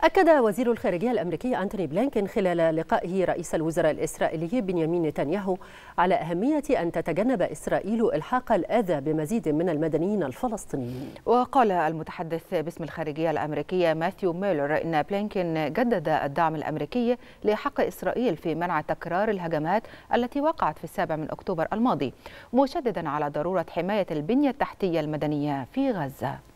أكد وزير الخارجية الأمريكي أنتوني بلينكين خلال لقائه رئيس الوزراء الإسرائيلي بنيامين نتنياهو على أهمية أن تتجنب إسرائيل إلحاق الأذى بمزيد من المدنيين الفلسطينيين. وقال المتحدث باسم الخارجية الأمريكية ماثيو ميلر إن بلينكين جدد الدعم الأمريكي لحق إسرائيل في منع تكرار الهجمات التي وقعت في 7 أكتوبر الماضي، مشددا على ضرورة حماية البنية التحتية المدنية في غزة.